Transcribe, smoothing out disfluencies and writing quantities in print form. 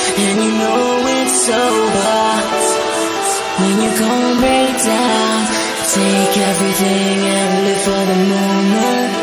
and you know it's over. When you come break down, take everything and live for the moment.